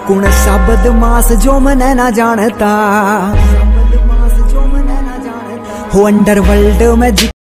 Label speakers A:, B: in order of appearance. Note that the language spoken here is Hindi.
A: कुण सा बदमाश जो मने ना जानता हो अंडरवर्ल्ड में